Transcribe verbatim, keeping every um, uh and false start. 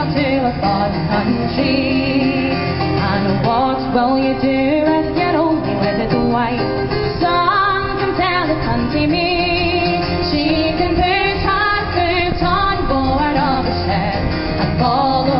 off to a foreign country. And what will you do if you're only with his wife? Some can tell the country me. She can put her foot on board of a ship and follow